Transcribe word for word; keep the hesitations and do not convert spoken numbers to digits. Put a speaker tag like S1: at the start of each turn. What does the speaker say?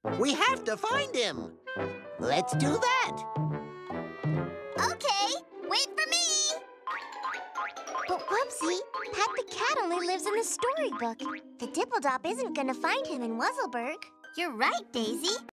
S1: We have to find him. Let's do that.
S2: Okay, wait for me. But Wubbzy, Pat the cat only lives in the storybook. The Dipple Dop isn't gonna find him in Wuzzleburg. You're right, Daizy.